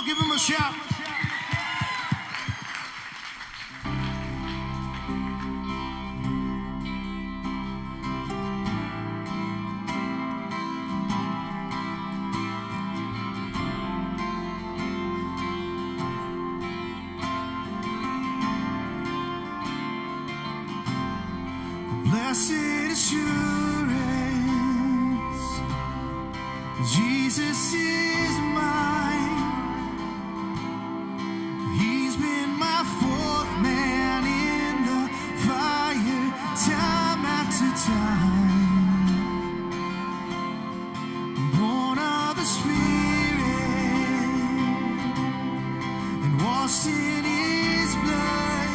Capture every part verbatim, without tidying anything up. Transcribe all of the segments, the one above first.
give him a shout. Blessed assurance, Jesus is mine. He's been my fourth man in the fire, time after time. Born of the Spirit and washed in His blood.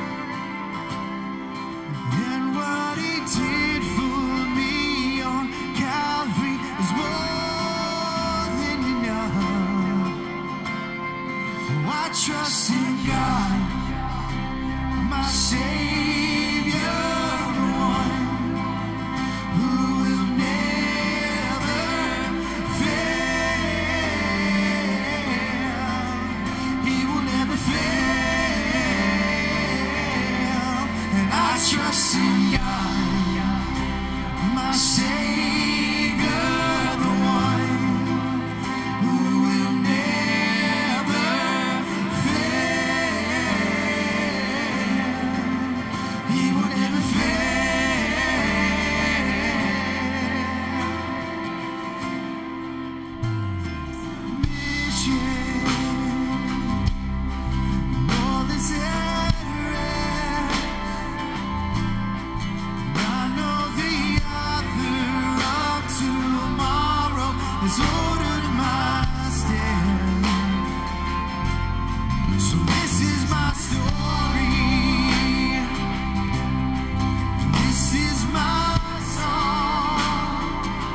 And what He did for me on Calvary is more than enough. Oh, I trust in God, my Savior, the one who will never fail. He will never fail. And I trust in God, my Savior, the one who will never fail. He will never fail. Mission, all is at rest. I know the author of tomorrow has ordered my steps. So this is my story. This is my song,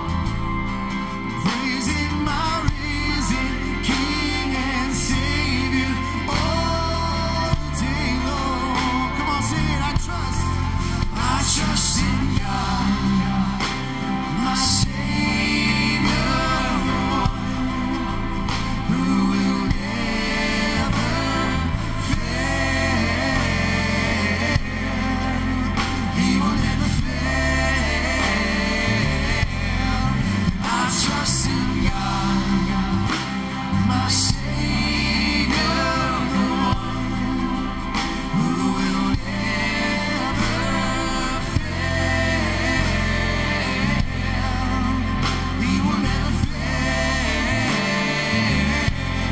praising my risen King and Savior all day long. Come on, sing it. I trust. I trust in God, my Savior, the one who will never fail. He will never fail. I trust in God, my Savior, the one who will never fail. He will never fail.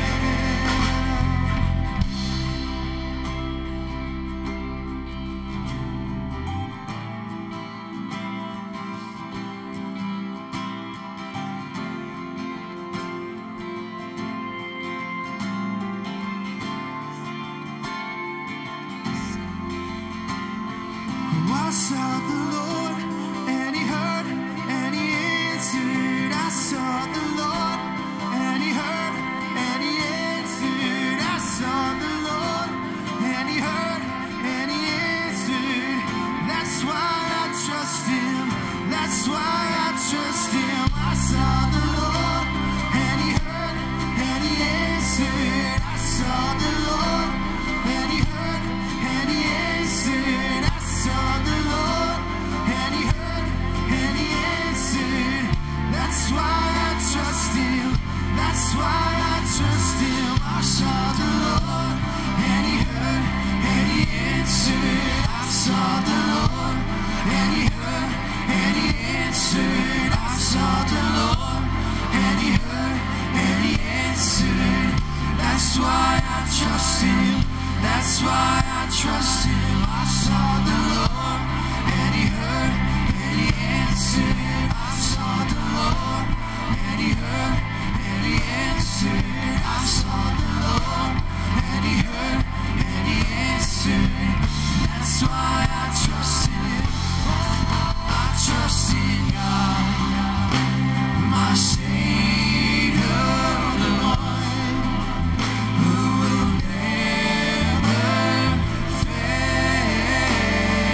Oh, I sought the Lord, and He heard, and He answered. I sought the Lord, and He heard, and He answered. I sought the Lord, and He heard, and He answered. That's why I trust Him. That's why I trust Him. I sought the Lord, and He heard, and He answered. I sought the Lord, and He heard, and He answered. I sought the Lord, and He heard, and He answered. That's why I trust Him. That's why I trust Him. I sought the Lord, and He heard, and He answered. I sought the Lord, and He heard, and He answered. I sought the Lord, and He heard, and He answered. That's why I trust Him. That's why I trust Him. I sought the Lord, and He heard, and He answered. I sought the Lord, and He heard, and He answered. I sought the Lord, and He heard, and He answered. That's why I trust Him. I trust in God, my Savior, the one who will never fail.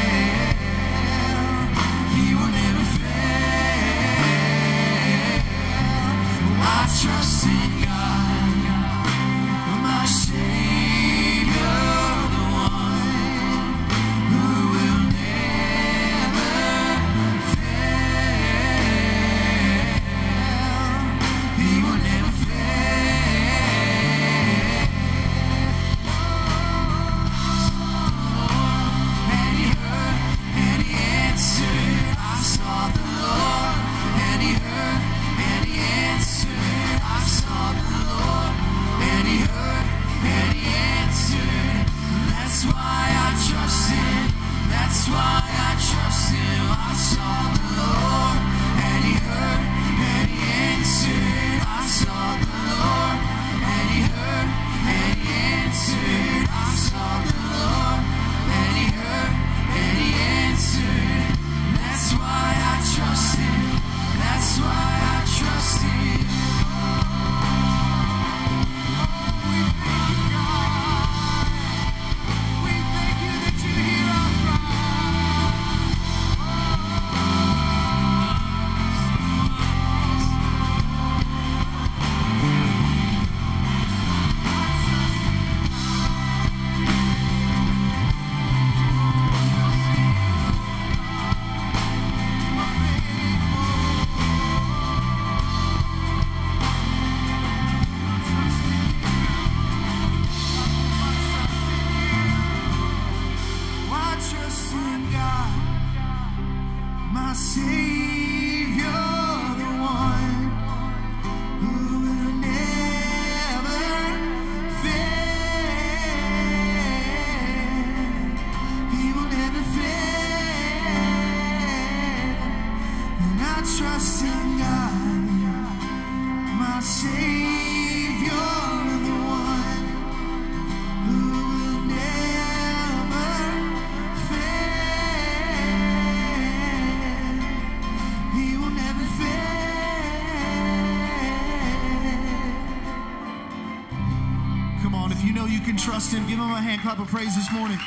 you know you can trust him, give him a hand clap of praise this morning.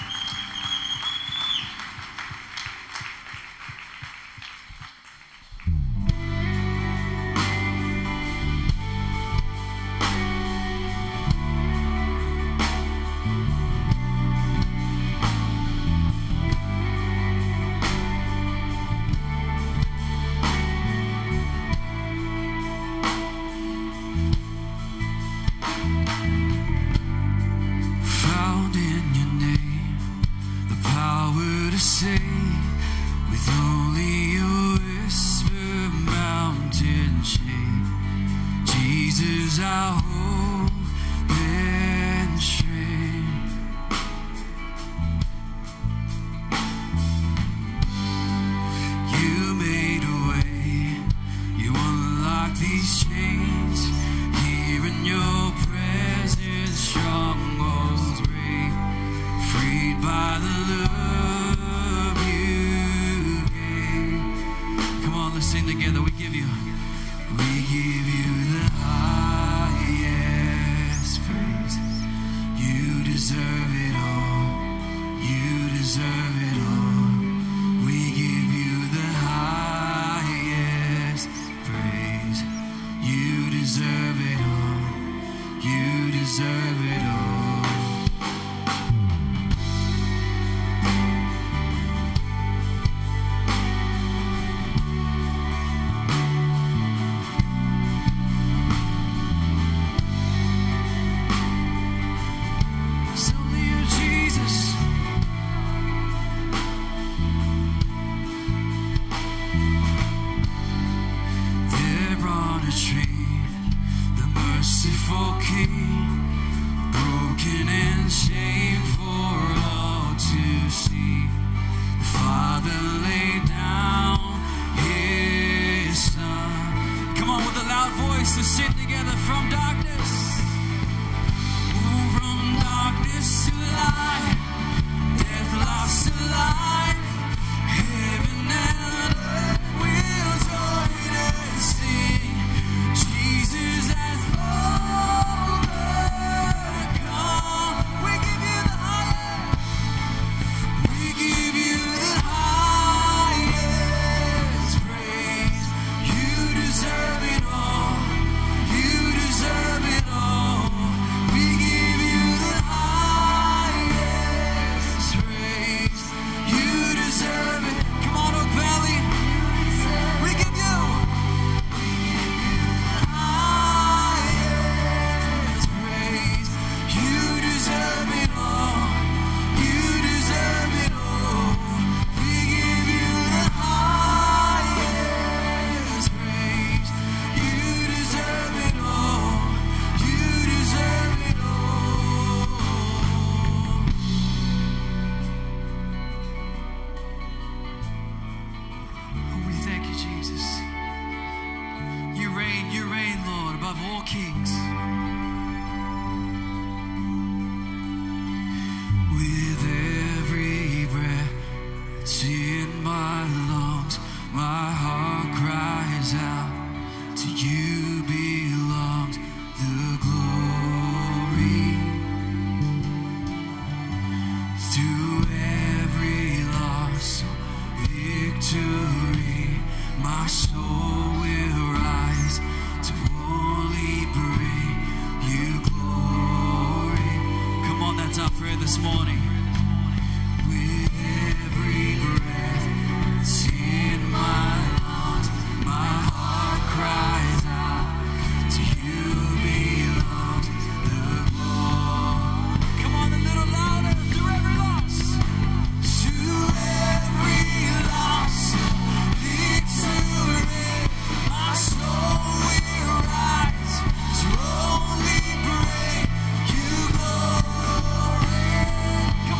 Come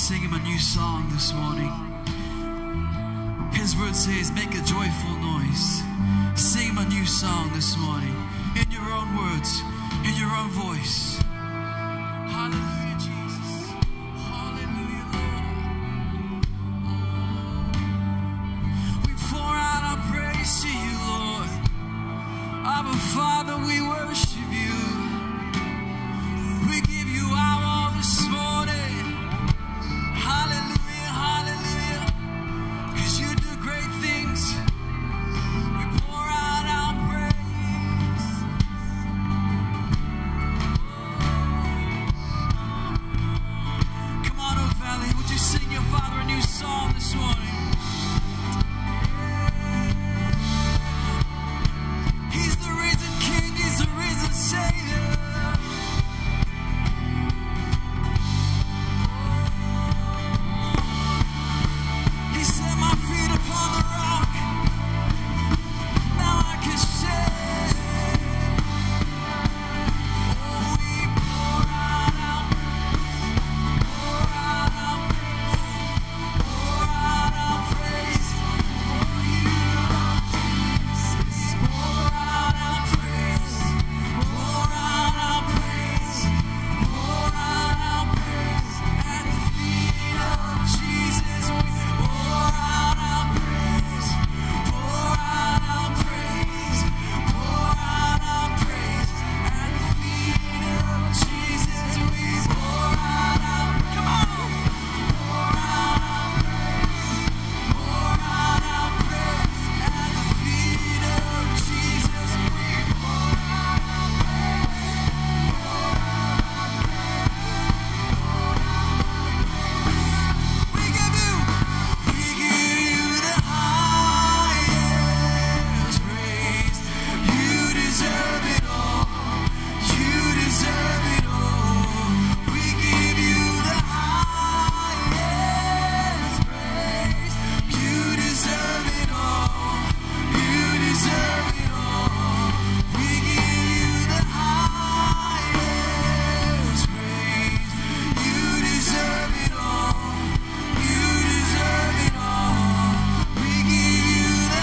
sing him a new song this morning. His word says, make a joyful noise. Sing him a new song this morning. In your own words, in your own voice. Hallelujah, Jesus. Hallelujah, Lord. We pour out our praise to you, Lord. Abba, Father, we worship you. We give you our all this morning. Hallelujah, hallelujah. Because you do great things. We pour out our praise. Come on, Oak Valley, would you sing your Father a new song this morning? He's the risen King, he's the risen Savior. He set my feet upon the rock. Now I can say, oh, we pour out our, pour out our, pour out our praise for you, Lord Jesus. Pour out our praise, pour out our praise, pour out our praise at the feet of Jesus. We pour out our praise, pour out our praise, pour out our praise at the feet of Jesus. We pour out our, come on, pour out our praise, pour out our praise at the feet of Jesus. We pour out our praise, pour out our praise. We give you, we give you the highest praise. You deserve it all. You deserve it all. We give you the highest praise. You deserve it all. You deserve it all. We give you the highest praise. You deserve it all. You deserve it all. We give you the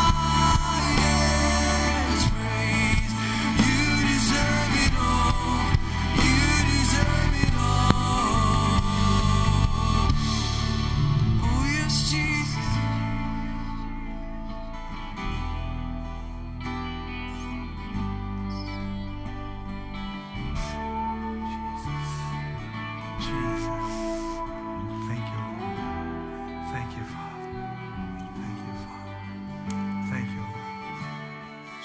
highest praise. You deserve it all. You deserve it all. Oh, yes, Jesus. Jesus. Thank you, Lord. Thank you, Father. Thank you, Father. Thank you, Lord.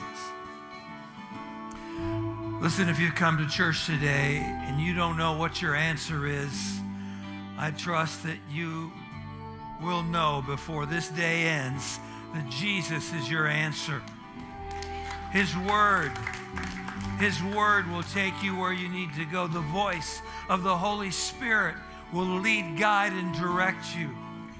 Jesus. Listen, if you come to church today and you don't know what your answer is, I trust that you will know before this day ends that Jesus is your answer. His word, His word will take you where you need to go. The voice of the Holy Spirit will lead, guide, and direct you.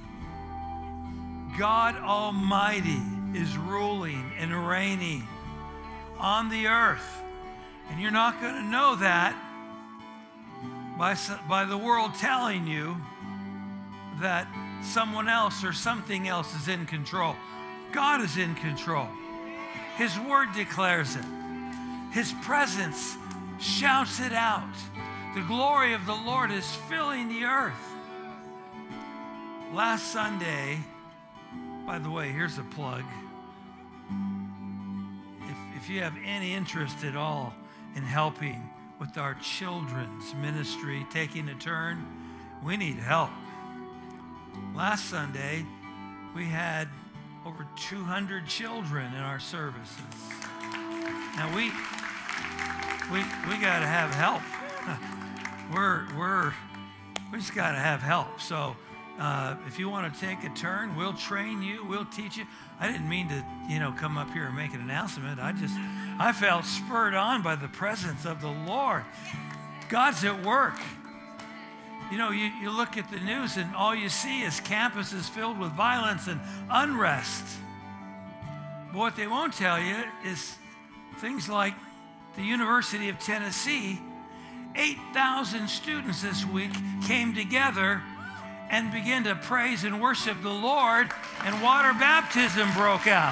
God Almighty is ruling and reigning on the earth. And you're not going to know that by, by the world telling you that someone else or something else is in control. God is in control. His word declares it. His presence shouts it out. The glory of the Lord is filling the earth. Last Sunday, by the way, here's a plug. If, if you have any interest at all in helping with our children's ministry, taking a turn, we need help. Last Sunday, we had over two hundred children in our services. Now we we we got to have help. we're we're we just got to have help. So uh, if you want to take a turn, we'll train you. We'll teach you. I didn't mean to, you know, come up here and make an announcement. I just I felt spurred on by the presence of the Lord. God's at work. You know, you, you look at the news and all you see is campuses filled with violence and unrest. But what they won't tell you is things like the University of Tennessee eight thousand students this week came together and began to praise and worship the Lord, and water baptism broke out.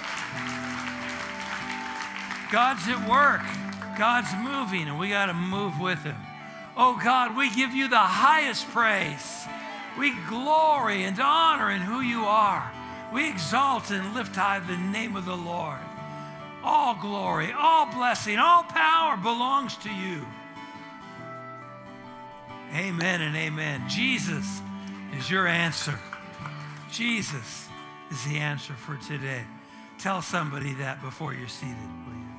God's at work. God's moving, and we got to move with him. Oh God, we give you the highest praise. We glory and honor in who you are. We exalt and lift high the name of the Lord. All glory, all blessing, all power belongs to you. Amen and amen. Jesus is your answer. Jesus is the answer for today. Tell somebody that before you're seated, will you?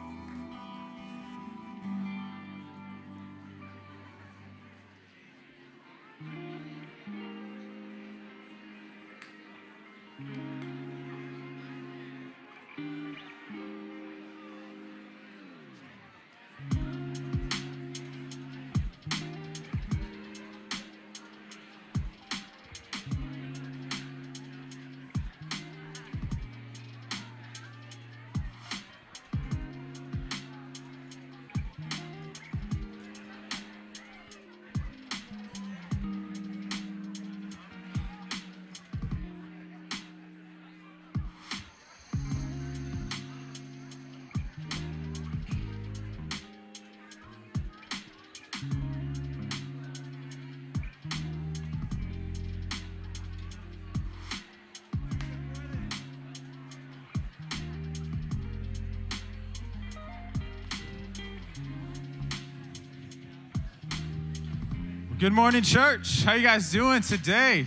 Good morning, church. How you guys doing today?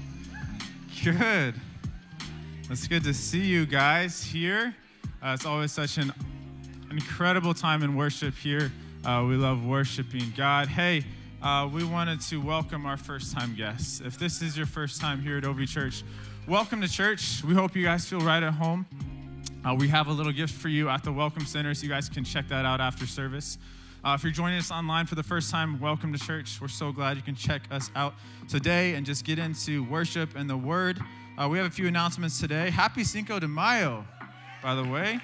Good. It's good to see you guys here. Uh, it's always such an incredible time in worship here. Uh, we love worshiping God. Hey, uh, we wanted to welcome our first-time guests. If this is your first time here at O V Church, welcome to church. We hope you guys feel right at home. Uh, we have a little gift for you at the Welcome Center, so you guys can check that out after service. Uh, if you're joining us online for the first time, welcome to church. We're so glad you can check us out today and just get into worship and the Word. Uh, we have a few announcements today. Happy Cinco de Mayo, by the way.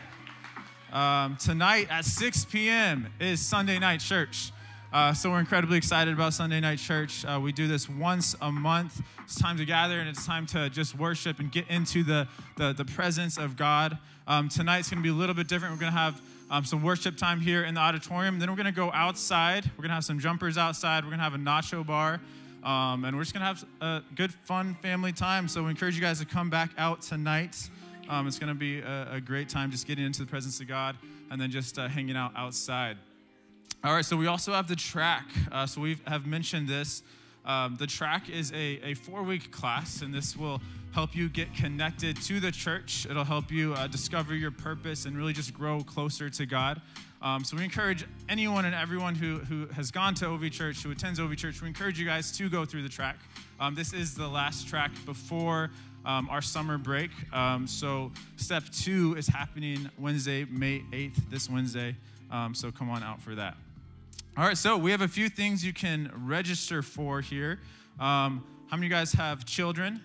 Um, tonight at six p.m. is Sunday night church. Uh, so we're incredibly excited about Sunday night church. Uh, we do this once a month. It's time to gather, and it's time to just worship and get into the, the, the presence of God. Um, tonight's going to be a little bit different. We're going to have Um, some worship time here in the auditorium. Then we're going to go outside. We're going to have some jumpers outside. We're going to have a nacho bar. Um, and we're just going to have a good, fun family time. So we encourage you guys to come back out tonight. Um, it's going to be a, a great time just getting into the presence of God and then just uh, hanging out outside. All right, so we also have the track. Uh, so we have mentioned this. Um, the track is a, a four-week class, and this will help you get connected to the church. It'll help you uh, discover your purpose and really just grow closer to God. Um, so we encourage anyone and everyone who, who has gone to O V Church, who attends O V Church, we encourage you guys to go through the track. Um, this is the last track before um, our summer break. Um, so step two is happening Wednesday, May eighth, this Wednesday. Um, so come on out for that. All right, so we have a few things you can register for here. Um, how many of you guys have children?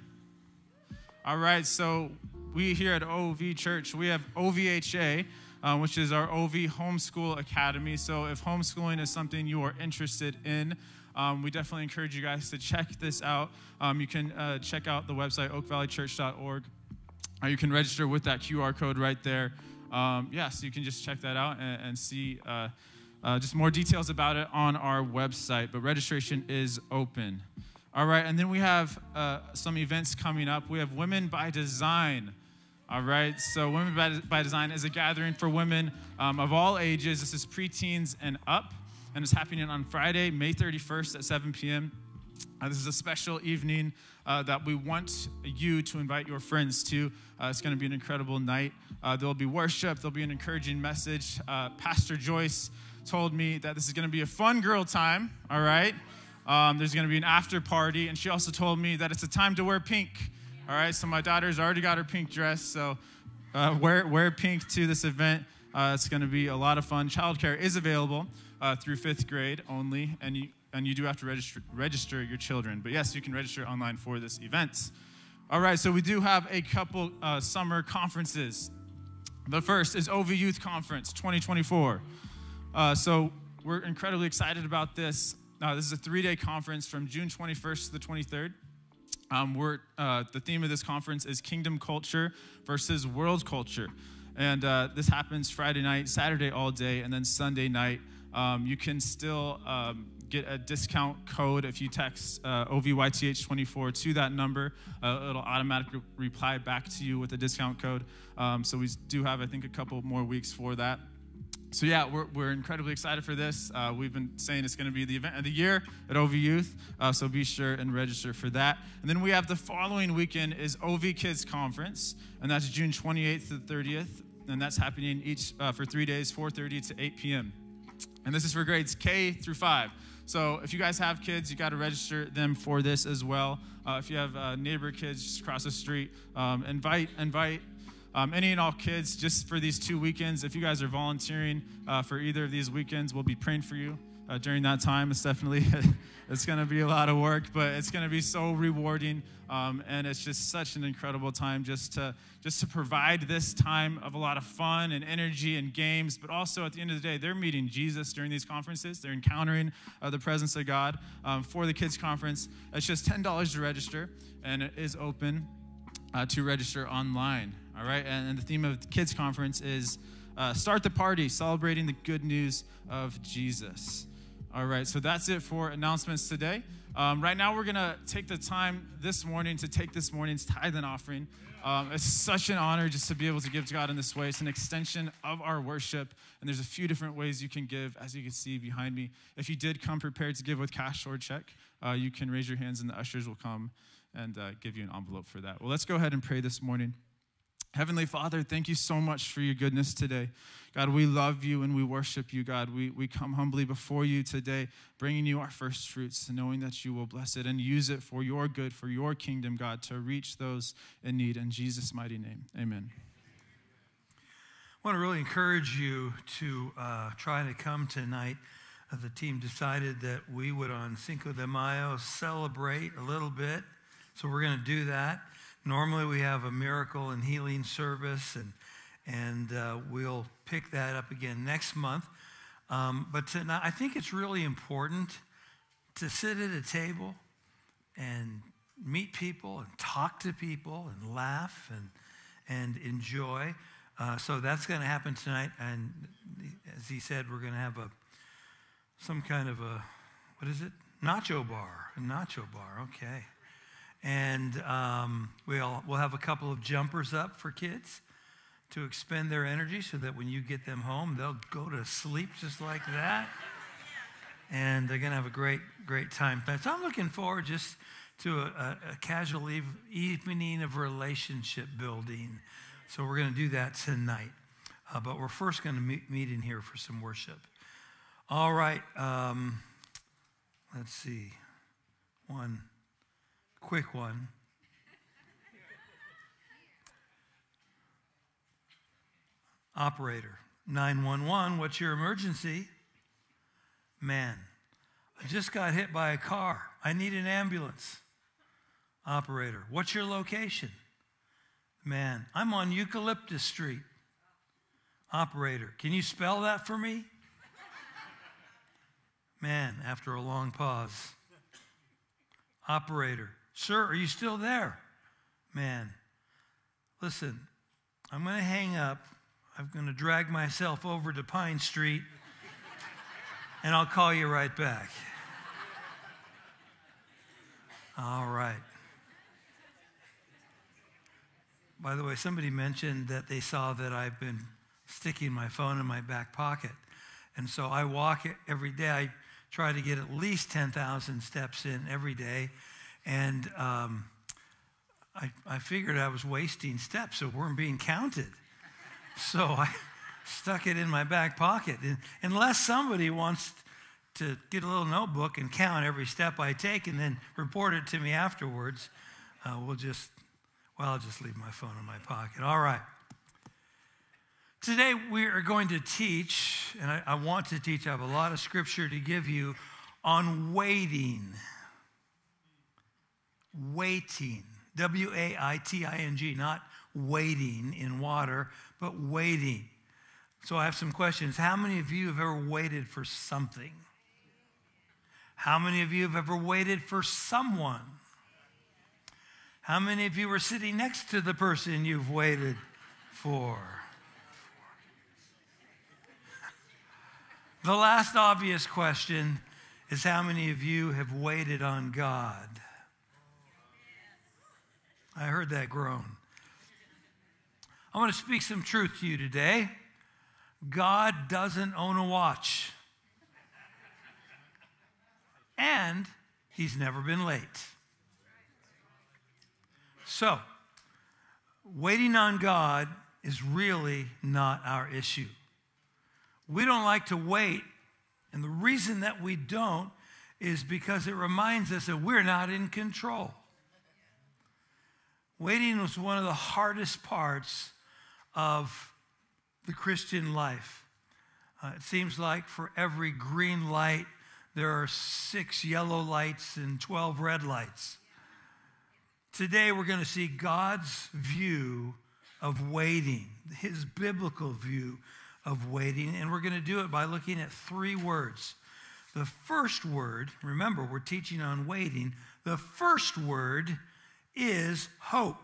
All right, so we here at O V Church, we have O V H A, uh, which is our O V Homeschool Academy. So if homeschooling is something you are interested in, um, we definitely encourage you guys to check this out. Um, you can uh, check out the website, oak valley church dot org. Uh, you can register with that Q R code right there. Um, yeah, so you can just check that out and, and see uh, uh, just more details about it on our website. But registration is open. All right, and then we have uh, some events coming up. We have Women by Design. All right, so Women by, by Design is a gathering for women um, of all ages. This is preteens and up, and it's happening on Friday, May thirty-first at seven p.m. Uh, this is a special evening uh, that we want you to invite your friends to. Uh, it's going to be an incredible night. Uh, there'll be worship. There'll be an encouraging message. Uh, Pastor Joyce told me that this is going to be a fun girl time, all right? Um, there's going to be an after party, and she also told me that it's a time to wear pink. All right, so my daughter's already got her pink dress, so uh, wear wear pink to this event. Uh, it's going to be a lot of fun. Childcare is available uh, through fifth grade only, and you and you do have to register register your children. But yes, you can register online for this event. All right, so we do have a couple uh, summer conferences. The first is O V Youth Conference twenty twenty-four. Uh, so we're incredibly excited about this. Uh, this is a three-day conference from June twenty-first to the twenty-third. Um, we're, uh, the theme of this conference is Kingdom Culture versus World Culture. And uh, this happens Friday night, Saturday all day, and then Sunday night. Um, you can still um, get a discount code if you text uh, O V Y T H twenty-four to that number. Uh, it'll automatically reply back to you with a discount code. Um, so we do have, I think, a couple more weeks for that. So yeah, we're, we're incredibly excited for this. Uh, we've been saying it's going to be the event of the year at O V Youth, uh, so be sure and register for that. And then we have the following weekend is O V Kids Conference, and that's June twenty-eighth to the thirtieth, and that's happening each uh, for three days, four thirty to eight p.m. And this is for grades K through five. So if you guys have kids, you got to register them for this as well. Uh, if you have uh, neighbor kids just across the street, um, invite invite. Um, any and all kids, just for these two weekends. If you guys are volunteering uh, for either of these weekends, we'll be praying for you uh, during that time. It's definitely, it's going to be a lot of work, but it's going to be so rewarding, um, and it's just such an incredible time just to just to provide this time of a lot of fun and energy and games, but also at the end of the day, they're meeting Jesus during these conferences. They're encountering uh, the presence of God um, for the kids conference. It's just ten dollars to register, and it is open uh, to register online. All right, and the theme of the kids conference is uh, start the party, celebrating the good news of Jesus. All right, so that's it for announcements today. Um, right now, we're going to take the time this morning to take this morning's tithe and offering. Um, it's such an honor just to be able to give to God in this way. It's an extension of our worship, and there's a few different ways you can give, as you can see behind me. If you did come prepared to give with cash or check, uh, you can raise your hands, and the ushers will come and uh, give you an envelope for that. Well, let's go ahead and pray this morning. Heavenly Father, thank you so much for your goodness today. God, we love you and we worship you, God. We, we come humbly before you today, bringing you our first fruits, knowing that you will bless it and use it for your good, for your kingdom, God, to reach those in need. In Jesus' mighty name, amen. I want to really encourage you to uh, try to come tonight. Uh, the team decided that we would, on Cinco de Mayo, celebrate a little bit, so we're going to do that. Normally we have a miracle and healing service, and and uh, we'll pick that up again next month. Um, but tonight, I think it's really important to sit at a table and meet people and talk to people and laugh and and enjoy. Uh, so that's going to happen tonight. And as he said, we're going to have a some kind of a, what is it? Nacho bar. A nacho bar. Okay. And um, we'll, we'll have a couple of jumpers up for kids to expend their energy so that when you get them home, they'll go to sleep just like that. And they're going to have a great, great time. So I'm looking forward just to a, a, a casual eve, evening of relationship building. So we're going to do that tonight. Uh, but we're first going to meet, meet in here for some worship. All right. Um, let's see. One. Quick one. Operator, nine one one, what's your emergency? Man, I just got hit by a car. I need an ambulance. Operator, what's your location? Man, I'm on Eucalyptus Street. Operator, can you spell that for me? Man, after a long pause. Operator, sir, are you still there? Man, listen, I'm going to hang up. I'm going to drag myself over to Pine Street, and I'll call you right back. All right. By the way, somebody mentioned that they saw that I've been sticking my phone in my back pocket. And so I walk every day. I try to get at least ten thousand steps in every day. And um, I, I figured I was wasting steps that weren't being counted. So I stuck it in my back pocket. And unless somebody wants to get a little notebook and count every step I take and then report it to me afterwards, uh, we'll just, well, I'll just leave my phone in my pocket. All right. Today we are going to teach, and I, I want to teach, I have a lot of scripture to give you on waiting. Waiting. W A I T I N G, not waiting in water, but waiting. So I have some questions. How many of you have ever waited for something? How many of you have ever waited for someone? How many of you were sitting next to the person you've waited for? The last obvious question is, how many of you have waited on God? I heard that groan. I want to speak some truth to you today. God doesn't own a watch. And he's never been late. So, waiting on God is really not our issue. We don't like to wait, and the reason that we don't is because it reminds us that we're not in control. Waiting was one of the hardest parts of the Christian life. Uh, it seems like for every green light, there are six yellow lights and twelve red lights. Today, we're going to see God's view of waiting, his biblical view of waiting, and we're going to do it by looking at three words. The first word, remember, we're teaching on waiting. The first word is hope.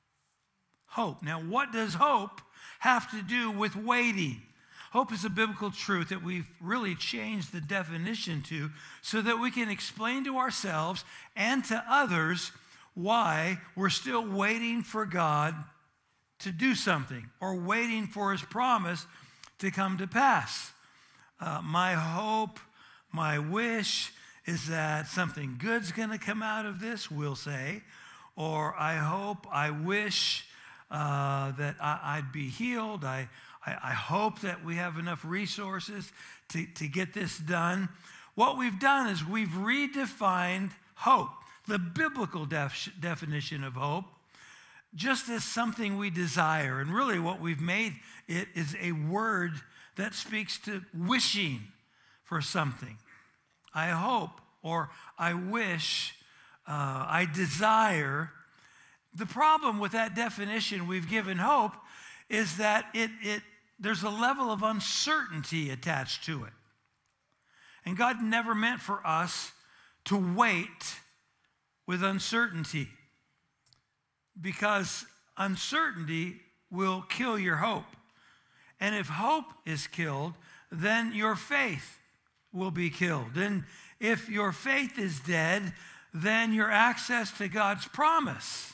Hope. Now, what does hope have to do with waiting? Hope is a biblical truth that we've really changed the definition to so that we can explain to ourselves and to others why we're still waiting for God to do something or waiting for his promise to come to pass. Uh, my hope, my wish is that something good's going to come out of this, we'll say. Or I hope, I wish uh, that I, I'd be healed. I, I, I hope that we have enough resources to, to get this done. What we've done is we've redefined hope, the biblical def- definition of hope, just as something we desire. And really what we've made it is a word that speaks to wishing for something. I hope, or I wish, uh, I desire. The problem with that definition we've given hope is that it, it there's a level of uncertainty attached to it. And God never meant for us to wait with uncertainty, because uncertainty will kill your hope. And if hope is killed, then your faith will be killed. And if your faith is dead, then your access to God's promise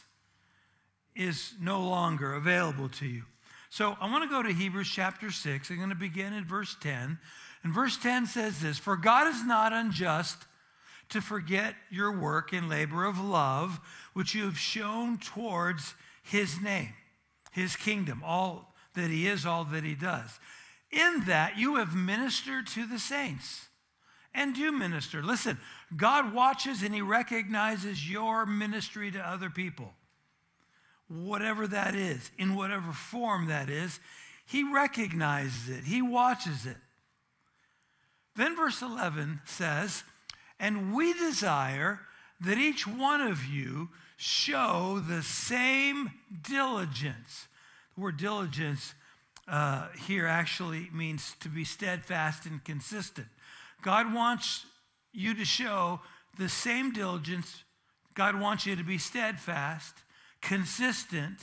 is no longer available to you. So I want to go to Hebrews chapter six. I'm going to begin at verse ten. And verse ten says this: "For God is not unjust to forget your work and labor of love, which you have shown towards his name," his kingdom, all that he is, all that he does. "In that you have ministered to the saints," and do minister. Listen, God watches and he recognizes your ministry to other people. Whatever that is, in whatever form that is, he recognizes it. He watches it. Then verse eleven says, "And we desire that each one of you show the same diligence." The word diligence uh, here actually means to be steadfast and consistent. God wants you to show the same diligence. God wants you to be steadfast, consistent,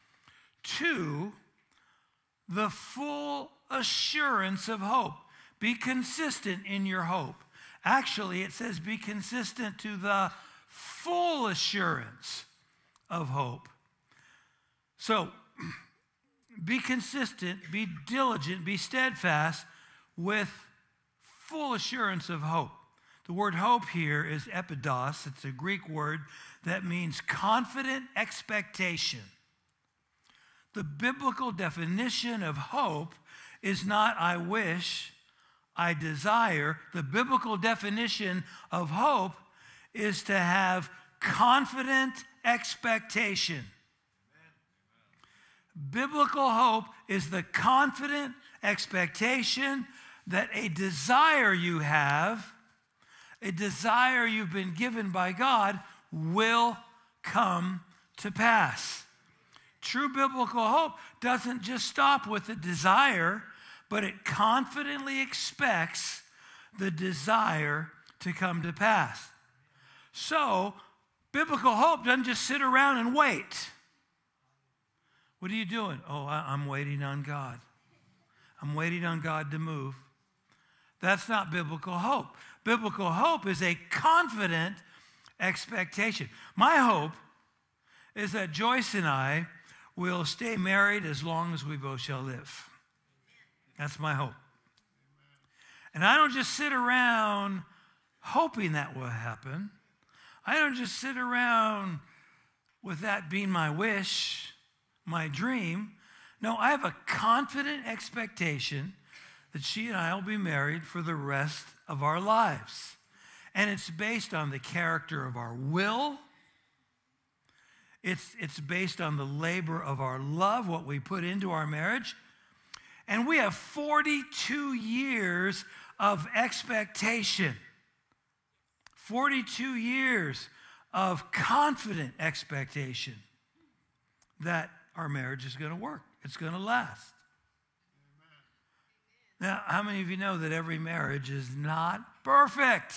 to the full assurance of hope. Be consistent in your hope. Actually, it says be consistent to the full assurance of hope. So, be consistent, be diligent, be steadfast with full assurance of hope. The word hope here is epidos. It's a Greek word that means confident expectation. The biblical definition of hope is not I wish, I desire. The biblical definition of hope is to have confident expectation. Biblical hope is the confident expectation that a desire you have, a desire you've been given by God, will come to pass. True biblical hope doesn't just stop with a desire, but it confidently expects the desire to come to pass. So, biblical hope doesn't just sit around and wait. What are you doing? Oh, I'm waiting on God. I'm waiting on God to move. That's not biblical hope. Biblical hope is a confident expectation. My hope is that Joyce and I will stay married as long as we both shall live. That's my hope. And I don't just sit around hoping that will happen. I don't just sit around with that being my wish, my dream. No, I have a confident expectation that she and I will be married for the rest of our lives. And it's based on the character of our will. It's, it's based on the labor of our love, what we put into our marriage. And we have forty-two years of expectation. forty-two years of confident expectation that our marriage is going to work. It's going to last. Amen. Now, how many of you know that every marriage is not perfect?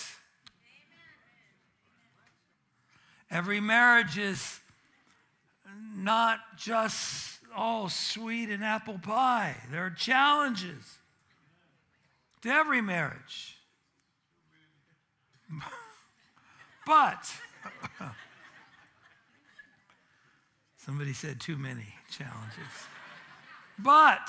Amen. Every marriage is not just all sweet and apple pie. There are challenges to every marriage. But, somebody said too many challenges. But,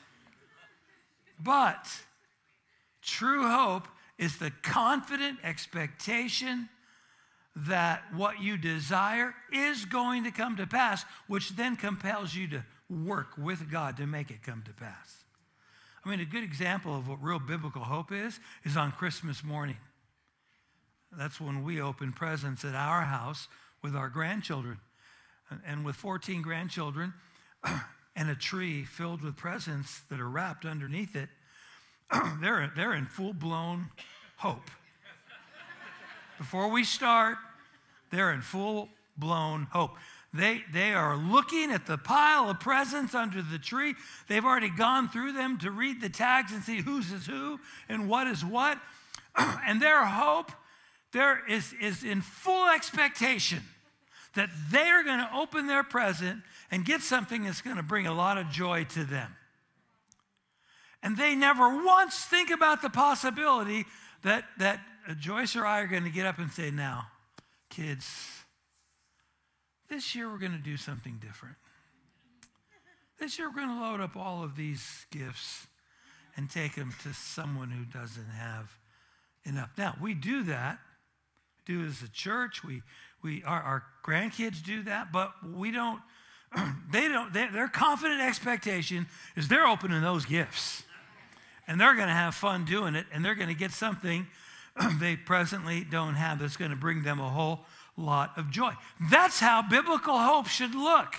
but, true hope is the confident expectation that what you desire is going to come to pass, which then compels you to work with God to make it come to pass. I mean, a good example of what real biblical hope is, is on Christmas morning. That's when we open presents at our house with our grandchildren. And with fourteen grandchildren and a tree filled with presents that are wrapped underneath it, they're, they're in full-blown hope. Before we start, they're in full-blown hope. They, they are looking at the pile of presents under the tree. They've already gone through them to read the tags and see whose is who and what is what. And their hope there is, is in full expectation that they are going to open their present and get something that's going to bring a lot of joy to them. And they never once think about the possibility that, that Joyce or I are going to get up and say, now, kids, this year we're going to do something different. This year we're going to load up all of these gifts and take them to someone who doesn't have enough. Now, we do that. Do it as a church. We, we, our, our grandkids do that, but we don't, they don't, they, their confident expectation is they're opening those gifts. And they're going to have fun doing it, and they're going to get something they presently don't have that's going to bring them a whole lot of joy. That's how biblical hope should look.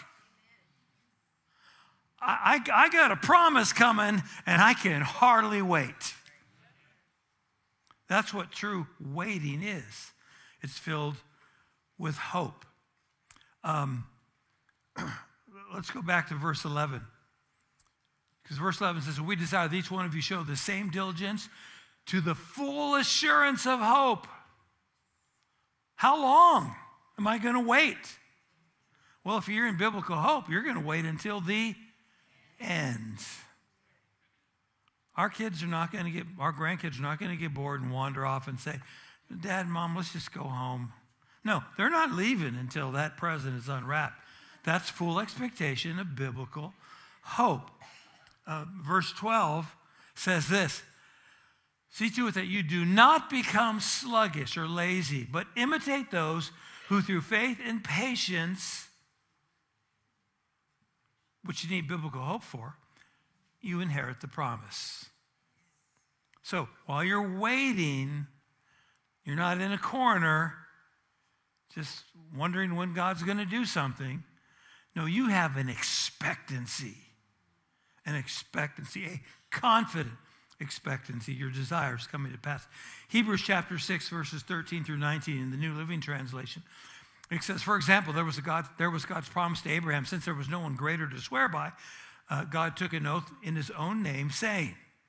I, I, I got a promise coming, and I can hardly wait. That's what true waiting is. It's filled with hope. Um, let's go back to verse eleven. Because verse eleven says, we desire that each one of you show the same diligence to the full assurance of hope. How long am I going to wait? Well, if you're in biblical hope, you're going to wait until the end. Our kids are not going to get, our grandkids are not going to get bored and wander off and say, Dad, Mom, let's just go home. No, they're not leaving until that present is unwrapped. That's full expectation of biblical hope. Uh, verse twelve says this, see to it that you do not become sluggish or lazy, but imitate those who through faith and patience, which you need biblical hope for, you inherit the promise. So while you're waiting, you're not in a corner just wondering when God's going to do something. No, you have an expectancy. An expectancy, a confident expectancy, your desires coming to pass. Hebrews chapter six, verses thirteen through nineteen in the New Living Translation. It says, for example, there was, a God, there was God's promise to Abraham. Since there was no one greater to swear by, uh, God took an oath in his own name, saying,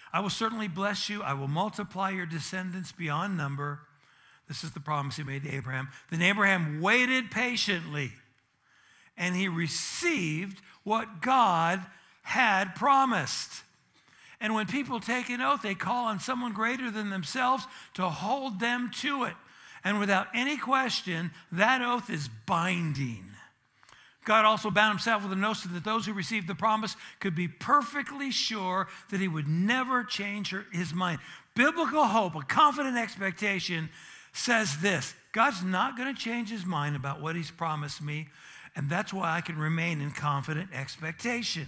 I will certainly bless you. I will multiply your descendants beyond number. This is the promise he made to Abraham. Then Abraham waited patiently, and he received what God had promised. And when people take an oath, they call on someone greater than themselves to hold them to it. And without any question, that oath is binding. God also bound himself with an oath so that those who received the promise could be perfectly sure that he would never change his mind. Biblical hope, a confident expectation, says this: God's not going to change his mind about what he's promised me, and that's why I can remain in confident expectation.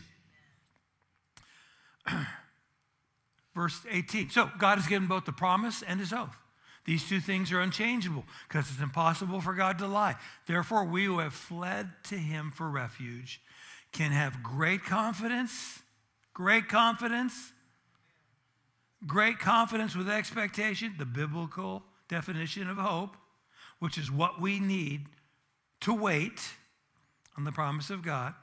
Verse eighteen. So God has given both the promise and his oath. These two things are unchangeable because it's impossible for God to lie. Therefore, we who have fled to him for refuge can have great confidence, great confidence, great confidence with expectation, the biblical definition of hope, which is what we need to wait on the promise of God.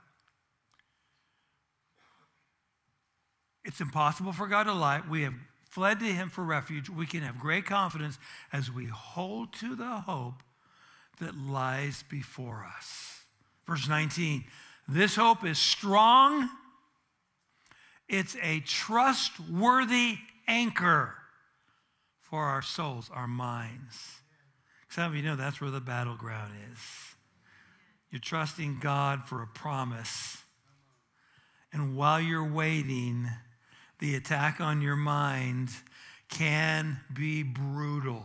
It's impossible for God to lie. We have fled to him for refuge. We can have great confidence as we hold to the hope that lies before us. Verse nineteen, this hope is strong. It's a trustworthy anchor for our souls, our minds. Some of you know that's where the battleground is. You're trusting God for a promise. And while you're waiting, the attack on your mind can be brutal.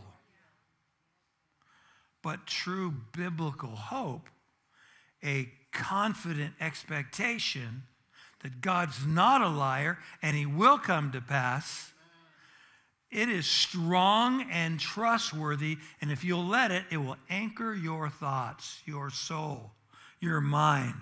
But true biblical hope, a confident expectation that God's not a liar and he will come to pass, it is strong and trustworthy, and if you'll let it, it will anchor your thoughts, your soul, your mind.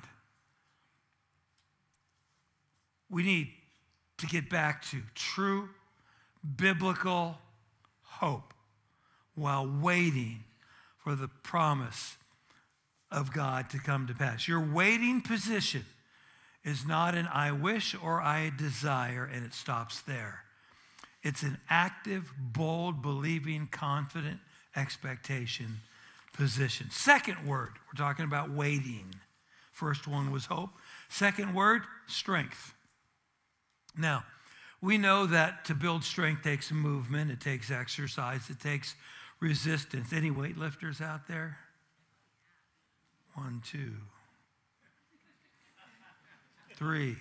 We need to get back to true biblical hope while waiting for the promise of God to come to pass. Your waiting position is not an I wish or I desire, and it stops there. It's an active, bold, believing, confident expectation position. Second word, we're talking about waiting. First one was hope. Second word, strength. Now, we know that to build strength takes movement, it takes exercise, it takes resistance. Any weightlifters out there? One, two, three.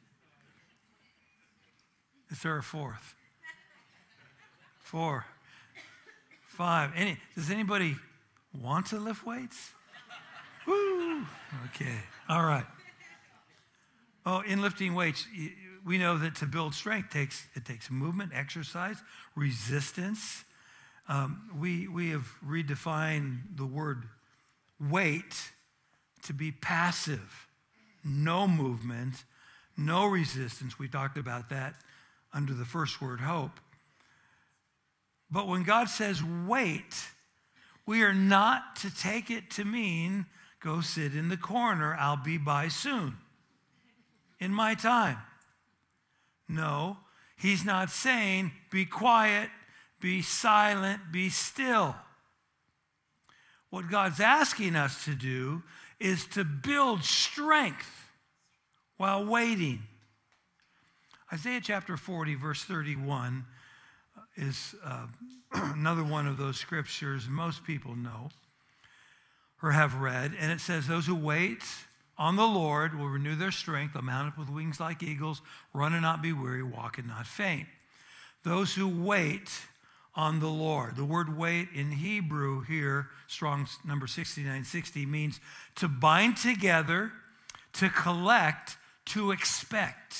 Is there a fourth? Four, five. Any, does anybody want to lift weights? Woo! Okay, all right. Oh, in lifting weights, we know that to build strength takes it takes movement, exercise, resistance. Um, we we have redefined the word weight to be passive, no movement, no resistance. We talked about that under the first word, hope. But when God says wait, we are not to take it to mean go sit in the corner, I'll be by soon, in my time. No, he's not saying be quiet, be silent, be still. What God's asking us to do is to build strength while waiting. Isaiah chapter forty, verse thirty-one is uh, another one of those scriptures most people know or have read. And it says, those who wait on the Lord will renew their strength. They'll mount up with wings like eagles, run and not be weary, walk and not faint. Those who wait on the Lord. The word wait in Hebrew here, Strong's number sixty-nine sixty, means to bind together, to collect, to expect.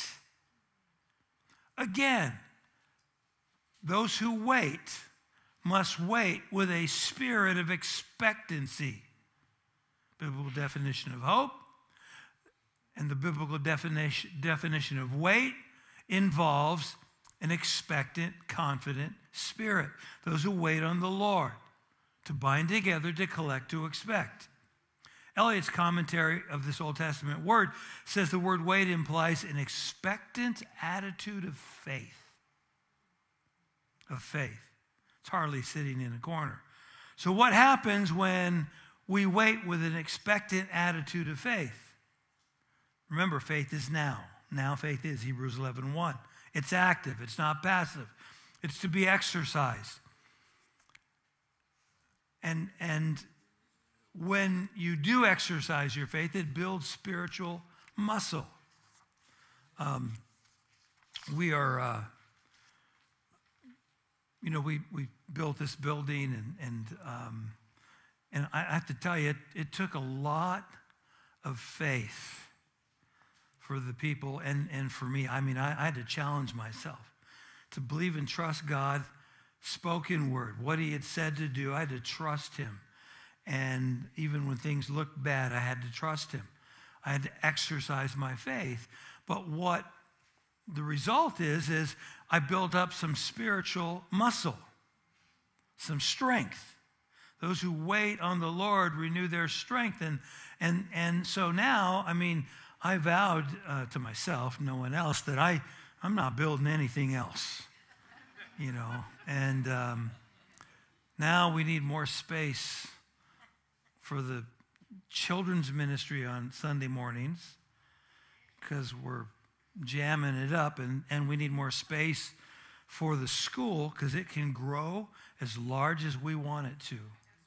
Again, those who wait must wait with a spirit of expectancy. Biblical definition of hope and the biblical definition, definition of wait involves an expectant, confident spirit. Those who wait on the Lord, to bind together, to collect, to expect. Eliot's commentary of this Old Testament word says the word wait implies an expectant attitude of faith. of faith. It's hardly sitting in a corner. So what happens when we wait with an expectant attitude of faith? Remember, faith is now. Now faith is, Hebrews eleven one. It's active. It's not passive. It's to be exercised. And, and when you do exercise your faith, it builds spiritual muscle. Um, we are, uh, you know, we, we built this building, and, and, um, and I have to tell you, it, it took a lot of faith for the people and, and for me. I mean, I, I had to challenge myself to believe and trust God, spoken word, what he had said to do. I had to trust him. And even when things looked bad, I had to trust him. I had to exercise my faith. But what the result is, is I built up some spiritual muscle, some strength. Those who wait on the Lord renew their strength. And, and, and so now, I mean, I vowed uh, to myself, no one else, that I, I'm not building anything else, you know. And um, now we need more space for the children's ministry on Sunday mornings because we're jamming it up, and, and we need more space for the school because it can grow as large as we want it to.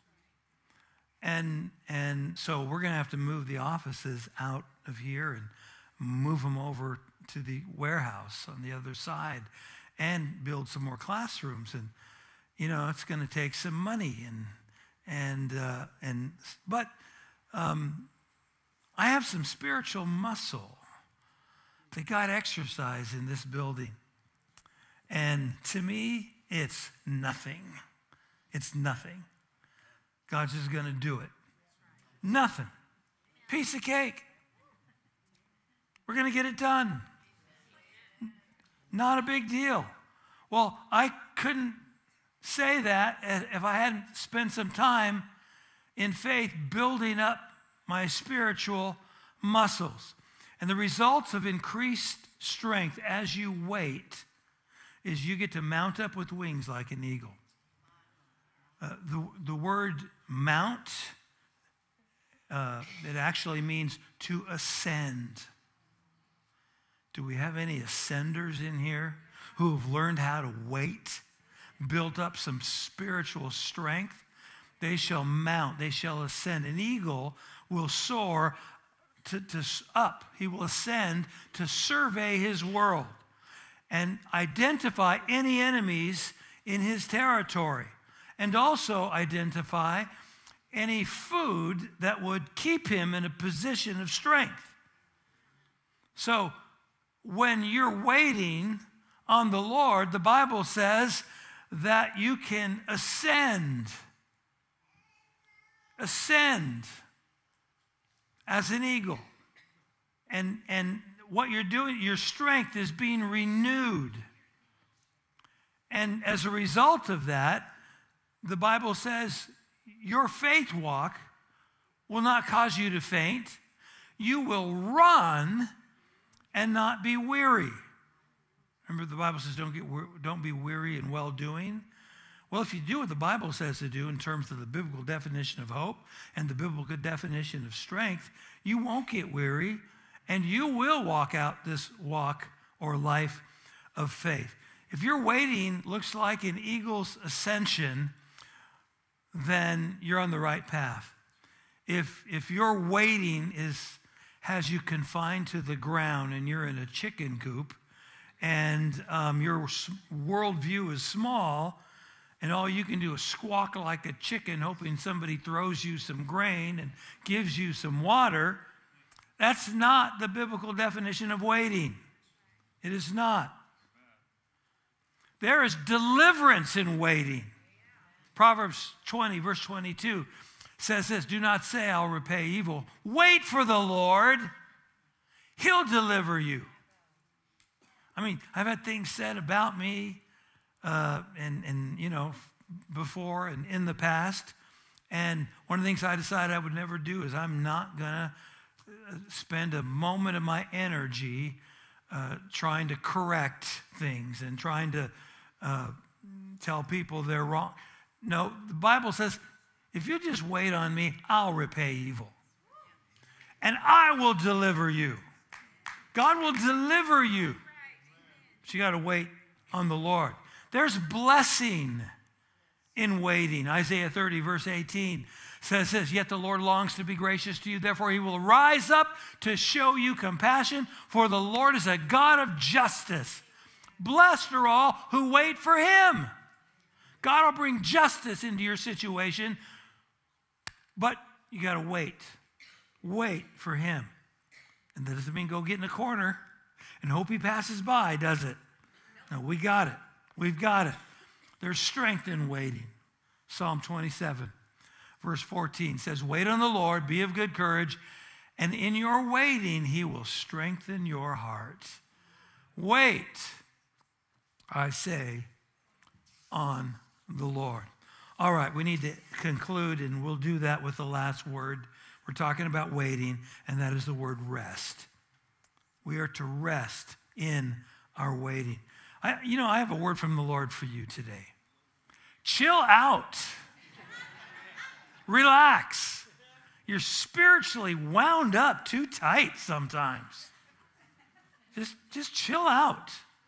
And, and so we're going to have to move the offices out of here and move them over to the warehouse on the other side and build some more classrooms. And, you know, it's going to take some money. And, and, uh, and but um, I have some spiritual muscle that God exercised in this building. And to me, it's nothing. It's nothing. God's just going to do it. Nothing. Piece of cake. We're going to get it done. Not a big deal. Well, I couldn't say that if I hadn't spent some time in faith building up my spiritual muscles. And the results of increased strength as you wait is you get to mount up with wings like an eagle. Uh, the, the word mount, uh, it actually means to ascend. Do we have any ascenders in here who have learned how to wait, built up some spiritual strength? They shall mount, they shall ascend. An eagle will soar to, to up. He will ascend to survey his world and identify any enemies in his territory, and also identify any food that would keep him in a position of strength. So when you're waiting on the Lord, the Bible says that you can ascend, ascend as an eagle. And, and what you're doing, your strength is being renewed. And as a result of that, the Bible says your faith walk will not cause you to faint. You will run and not be weary. Remember, the Bible says don't get don't be weary in well-doing. Well, if you do what the Bible says to do in terms of the biblical definition of hope and the biblical definition of strength, you won't get weary, and you will walk out this walk or life of faith. If your waiting looks like an eagle's ascension, then you're on the right path. If, if your waiting is has you confined to the ground and you're in a chicken coop and um, your worldview is small and all you can do is squawk like a chicken hoping somebody throws you some grain and gives you some water, that's not the biblical definition of waiting. It is not. There is deliverance in waiting. Proverbs twenty, verse twenty-two says this, do not say I'll repay evil. Wait for the Lord. He'll deliver you. I mean, I've had things said about me uh, and, and, you know, before and in the past. And one of the things I decided I would never do is I'm not going to spend a moment of my energy uh, trying to correct things and trying to uh, tell people they're wrong. No, the Bible says, if you just wait on me, I'll repay evil. And I will deliver you. God will deliver you. But you got to wait on the Lord. There's blessing in waiting. Isaiah thirty, verse eighteen says this, yet the Lord longs to be gracious to you. Therefore, he will rise up to show you compassion, for the Lord is a God of justice. Blessed are all who wait for him. God will bring justice into your situation, but you got to wait. Wait for him. And that doesn't mean go get in a corner and hope he passes by, does it? No, we got it. We've got it. There's strength in waiting. Psalm twenty-seven, verse fourteen says, wait on the Lord, be of good courage, and in your waiting he will strengthen your heart. Wait, I say, on the Lord. All right, we need to conclude, and we'll do that with the last word. We're talking about waiting, and that is the word rest. We are to rest in our waiting. I, you know, I have a word from the Lord for you today. Chill out. Relax. You're spiritually wound up too tight sometimes. Just, just chill out.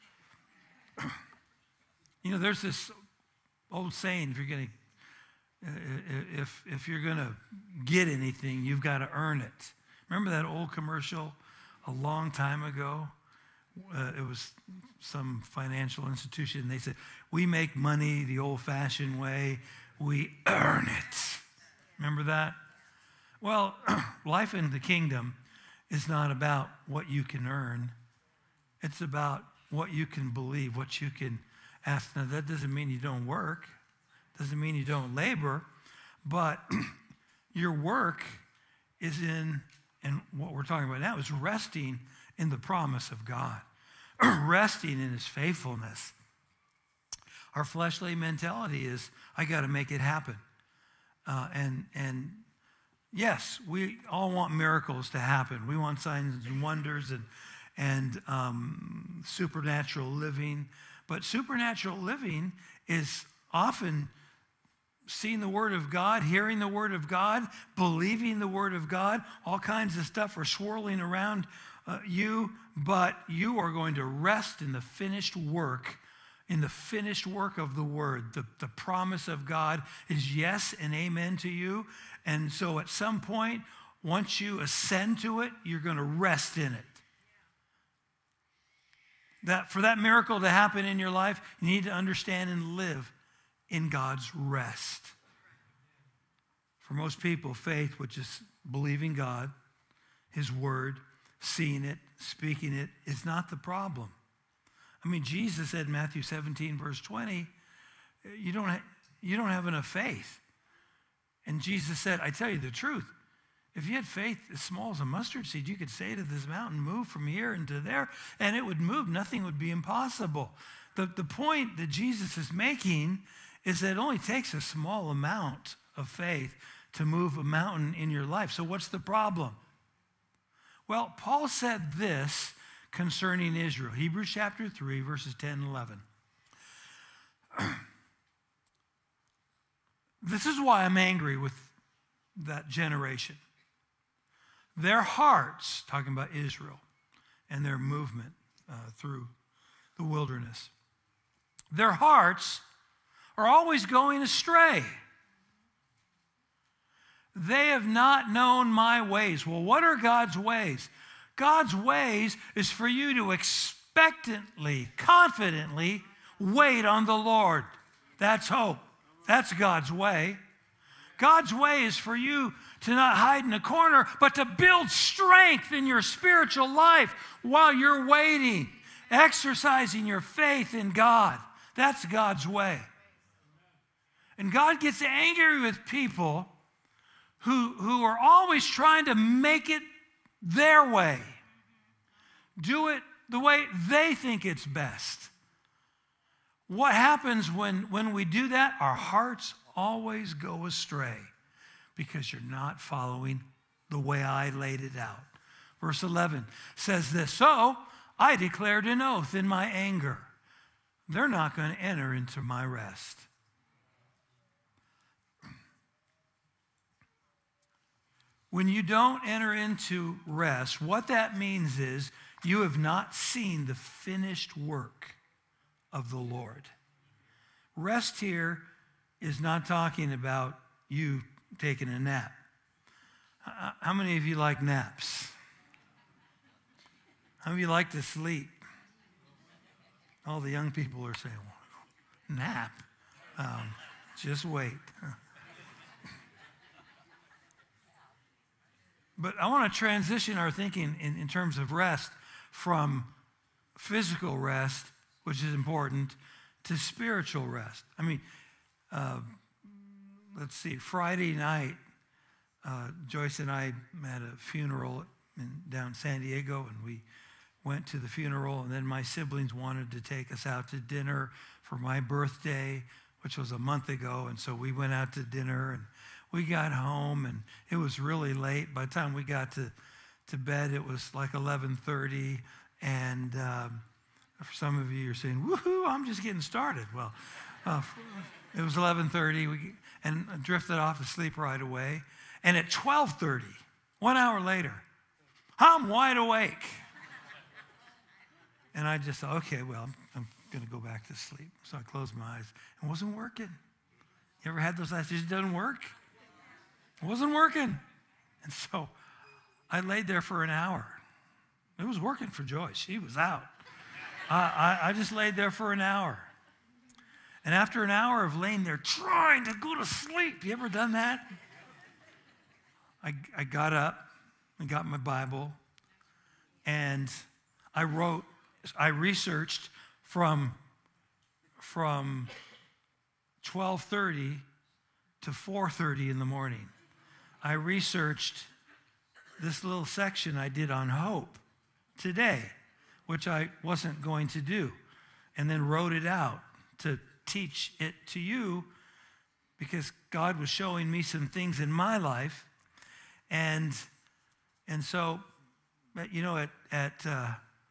You know, there's this old saying, if you're going to If, if you're going to get anything, you've got to earn it. Remember that old commercial a long time ago? Uh, it was some financial institution. They said, we make money the old-fashioned way. We earn it. Remember that? Well, life in the kingdom is not about what you can earn. It's about what you can believe, what you can ask. Now, that doesn't mean you don't work. Doesn't mean you don't labor, but your work is in, and what we're talking about now is resting in the promise of God, resting in his faithfulness. Our fleshly mentality is, I got to make it happen. Uh, and, and yes, we all want miracles to happen. We want signs and wonders and, and um, supernatural living. But supernatural living is often seeing the Word of God, hearing the Word of God, believing the Word of God. All kinds of stuff are swirling around uh, you, but you are going to rest in the finished work, in the finished work of the Word. The, the promise of God is yes and amen to you. And so at some point, once you ascend to it, you're going to rest in it. That for that miracle to happen in your life, you need to understand and live in God's rest. For most people, faith, which is believing God, his word, seeing it, speaking it, is not the problem. I mean, Jesus said in Matthew seventeen, verse twenty, you don't, ha- you don't have enough faith. And Jesus said, I tell you the truth, if you had faith as small as a mustard seed, you could say to this mountain, move from here into there, and it would move. Nothing would be impossible. The, the point that Jesus is making is that it only takes a small amount of faith to move a mountain in your life. So what's the problem? Well, Paul said this concerning Israel. Hebrews chapter three, verses ten and eleven. This is why I'm angry with that generation. Their hearts, talking about Israel and their movement uh, through the wilderness, their hearts are always going astray. They have not known my ways. Well, what are God's ways? God's ways is for you to expectantly, confidently wait on the Lord. That's hope. That's God's way. God's way is for you to not hide in a corner, but to build strength in your spiritual life while you're waiting, exercising your faith in God. That's God's way. And God gets angry with people who, who are always trying to make it their way. Do it the way they think it's best. What happens when, when we do that? Our hearts always go astray because you're not following the way I laid it out. Verse eleven says this, so I declared an oath in my anger. they're not going to enter into my rest. When you don't enter into rest, what that means is you have not seen the finished work of the Lord. Rest here is not talking about you taking a nap. How many of you like naps? How many of you like to sleep? All the young people are saying, well, nap? Um, just wait. But I want to transition our thinking in, in terms of rest from physical rest, which is important, to spiritual rest. I mean, uh, let's see, Friday night, uh, Joyce and I had a funeral in, down San Diego, and we went to the funeral, and then my siblings wanted to take us out to dinner for my birthday, which was a month ago, and so we went out to dinner, and we got home, and it was really late. By the time we got to, to bed, it was like eleven thirty, and um, for some of you, you're saying, woohoo, I'm just getting started. Well, uh, it was eleven thirty, we, and I drifted off to sleep right away, and at twelve thirty, one hour later, I'm wide awake. And I just thought, okay, well, I'm going to go back to sleep. So I closed my eyes. It wasn't working. You ever had those eyes? It just doesn't work? It wasn't working. And so I laid there for an hour. It was working for Joyce. She was out. I, I, I just laid there for an hour. And after an hour of laying there trying to go to sleep, you ever done that? I, I got up and got my Bible, and I wrote, I researched from, from twelve thirty to four thirty in the morning. I researched this little section I did on hope today, which I wasn't going to do, and then wrote it out to teach it to you because God was showing me some things in my life. And and so, you know, at, at uh,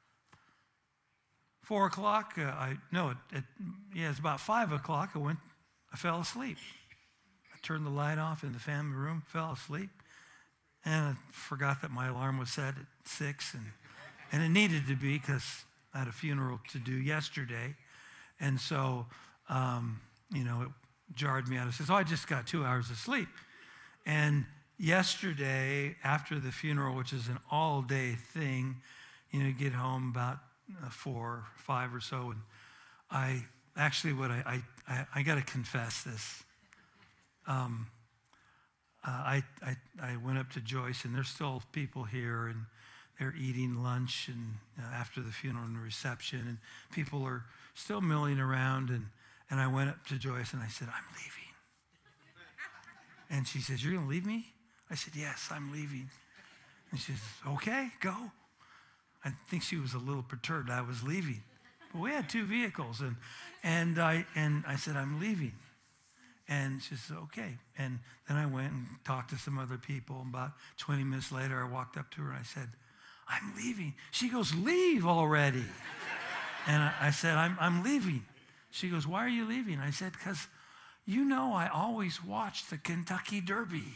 four o'clock, uh, I, no, at, at, yeah, it's about five o'clock, I went, I fell asleep. I turned the light off in the family room, fell asleep, and I forgot that my alarm was set at six, and, and it needed to be because I had a funeral to do yesterday, and so, um, you know, it jarred me out of sleep. So I just got two hours of sleep, and yesterday, after the funeral, which is an all-day thing, you know, you get home about uh, four, five or so, and I actually, what I I, I, I got to confess this. Um, uh, I, I I went up to Joyce, and there's still people here, and they're eating lunch, and uh, after the funeral and the reception, and people are still milling around, and and I went up to Joyce, and I said, I'm leaving. And she says, you're going to leave me? I said, yes, I'm leaving. And she says, okay, go. I think she was a little perturbed I was leaving. But we had two vehicles, and and I and I said, I'm leaving. And she said, okay. And then I went and talked to some other people. About twenty minutes later, I walked up to her, and I said, I'm leaving. She goes, leave already. And I, I said, I'm, I'm leaving. She goes, why are you leaving? I said, because you know I always watch the Kentucky Derby.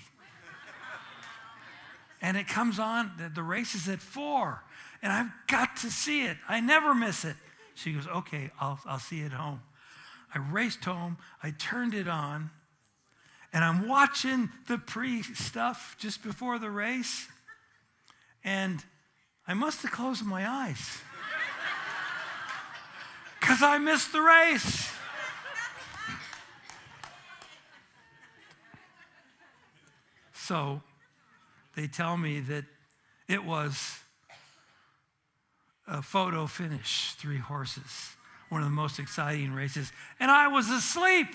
And it comes on, the, the race is at four, and I've got to see it. I never miss it. She goes, okay, I'll, I'll see it home. I raced home, I turned it on, and I'm watching the pre-stuff just before the race, and I must have closed my eyes because I missed the race. So they tell me that it was a photo finish, three horses, one of the most exciting races, and I was asleep.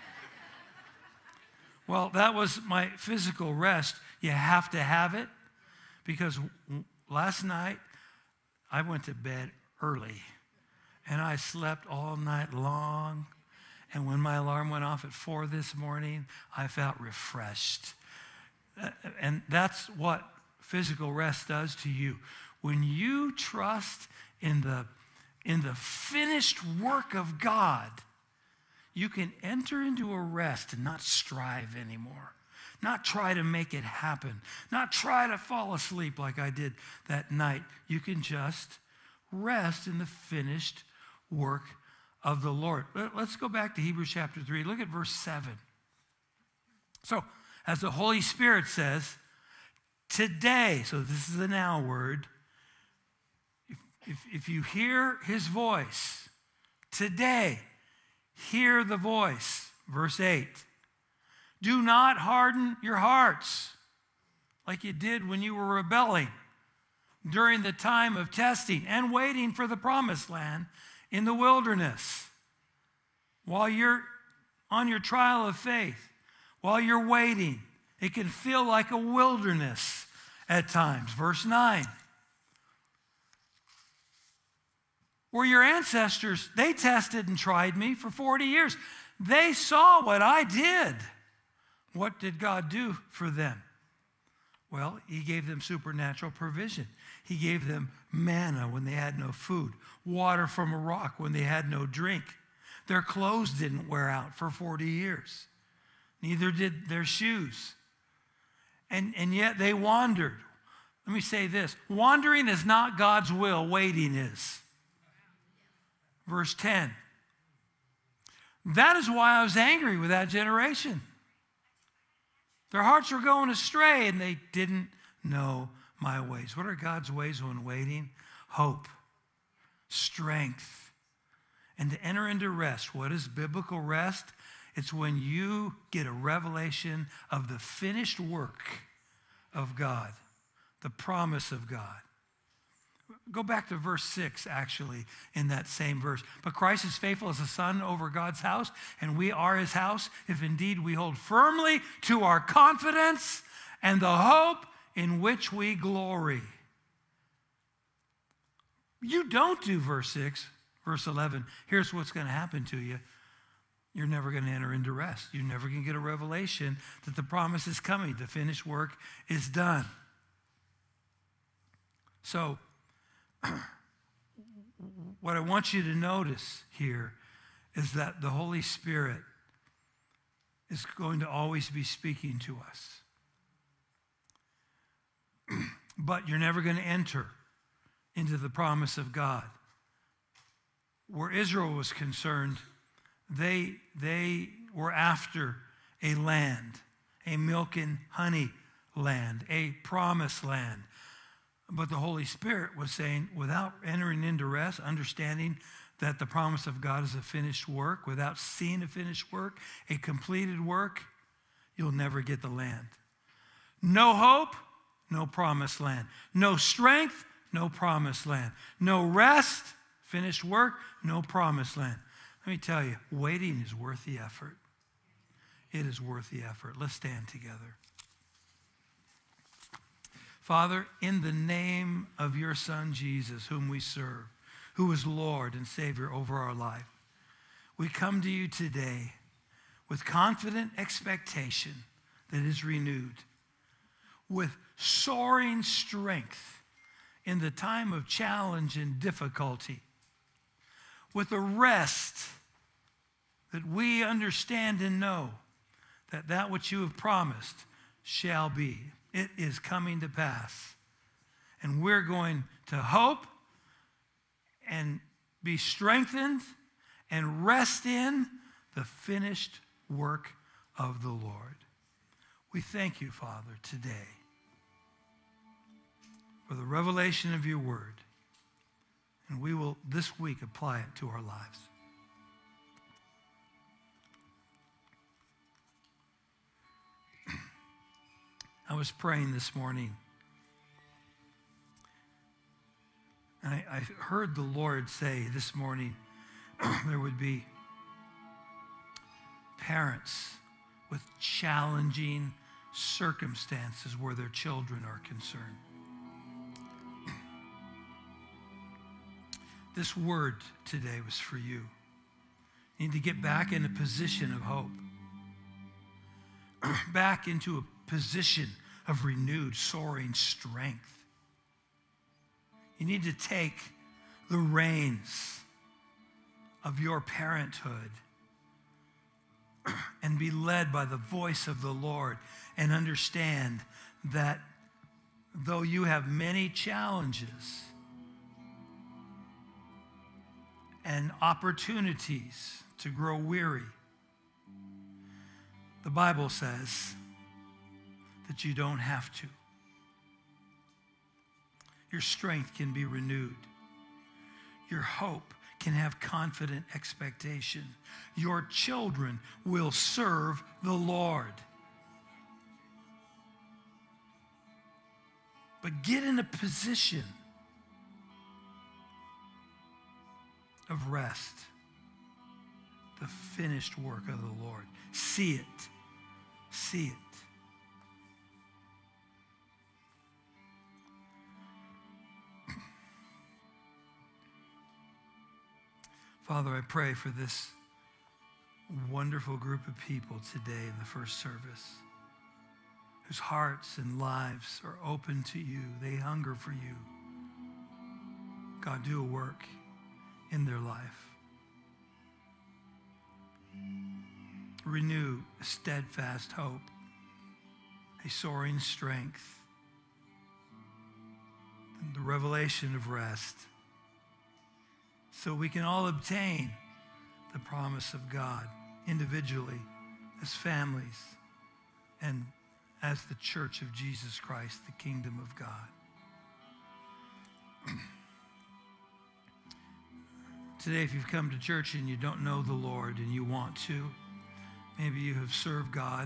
Well, that was my physical rest. You have to have it because last night I went to bed early, and I slept all night long, and when my alarm went off at four this morning, I felt refreshed. And that's what physical rest does to you. When you trust in the in the finished work of God, you can enter into a rest and not strive anymore. Not try to make it happen. Not try to fall asleep like I did that night. You can just rest in the finished work of the Lord. Let's go back to Hebrews chapter three. Look at verse seven. So, as the Holy Spirit says, today, so this is the now word, if, if, if you hear his voice, today, hear the voice. Verse eight. Do not harden your hearts like you did when you were rebelling during the time of testing and waiting for the promised land in the wilderness. While you're on your trial of faith, while you're waiting, it can feel like a wilderness at times. Verse nine. Where your ancestors, they tested and tried me for forty years. They saw what I did. What did God do for them? Well, he gave them supernatural provision. He gave them manna when they had no food, water from a rock when they had no drink. Their clothes didn't wear out for forty years. Neither did their shoes. And, and yet they wandered. Let me say this. Wandering is not God's will. Waiting is. Verse ten. That is why I was angry with that generation. Their hearts were going astray, and they didn't know my ways. What are God's ways when waiting? Hope, strength, and to enter into rest. What is biblical rest? It's when you get a revelation of the finished work of God, the promise of God. Go back to verse six, actually, in that same verse. But Christ is faithful as a son over God's house, and we are his house, if indeed we hold firmly to our confidence and the hope in which we glory. You don't do verse six, verse eleven. Here's what's going to happen to you. You're never going to enter into rest. You're never going to get a revelation that the promise is coming. The finished work is done. So, what I want you to notice here is that the Holy Spirit is going to always be speaking to us. But you're never going to enter into the promise of God. Where Israel was concerned, they, they were after a land, a milk and honey land, a promised land. But the Holy Spirit was saying, without entering into rest, understanding that the promise of God is a finished work, without seeing a finished work, a completed work, you'll never get the land. No hope, no promised land. No strength, no promised land. No rest, finished work, no promised land. Let me tell you, waiting is worth the effort. It is worth the effort. Let's stand together. Father, in the name of your Son, Jesus, whom we serve, who is Lord and Savior over our life, we come to you today with confident expectation that is renewed, with soaring strength in the time of challenge and difficulty, with a rest that we understand and know that that which you have promised shall be. It is coming to pass. And we're going to hope and be strengthened and rest in the finished work of the Lord. We thank you, Father, today for the revelation of your word. And we will this week apply it to our lives. I was praying this morning, and I, I heard the Lord say this morning there would be parents with challenging circumstances where their children are concerned. This word today was for you. You need to get back in a position of hope, back into a position of renewed, soaring strength. You need to take the reins of your parenthood and be led by the voice of the Lord, and understand that though you have many challenges and opportunities to grow weary, the Bible says that you don't have to. Your strength can be renewed. Your hope can have confident expectation. Your children will serve the Lord. But get in a position of rest, the finished work of the Lord. See it. See it. Father, I pray for this wonderful group of people today in the first service, whose hearts and lives are open to you. They hunger for you. God, do a work in their life. Renew a steadfast hope, a soaring strength, and the revelation of rest, so we can all obtain the promise of God individually, as families, and as the church of Jesus Christ, the kingdom of God. Today, if you've come to church and you don't know the Lord and you want to, maybe you have served God,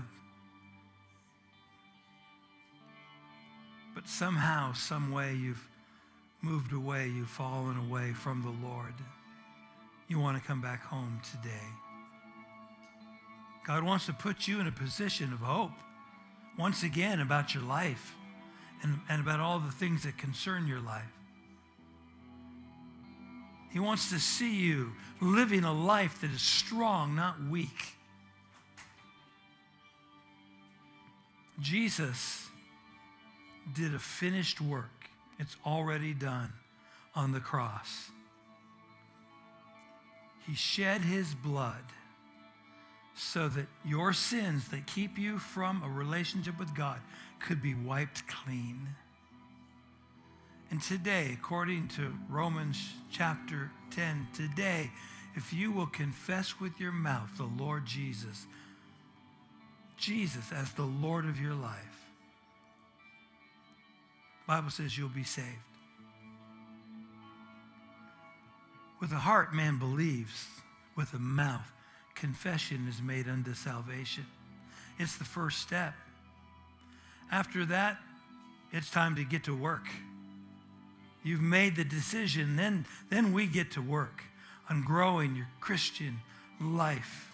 but somehow, some way you've moved away, you've fallen away from the Lord. You want to come back home today. God wants to put you in a position of hope once again about your life and, and about all the things that concern your life. He wants to see you living a life that is strong, not weak. Jesus did a finished work. It's already done on the cross. He shed his blood so that your sins that keep you from a relationship with God could be wiped clean. And today, according to Romans chapter ten, today, if you will confess with your mouth the Lord Jesus, Jesus as the Lord of your life, the Bible says you'll be saved. With the heart man believes, with the mouth confession is made unto salvation. It's the first step. After that, it's time to get to work. You've made the decision, then, then we get to work on growing your Christian life,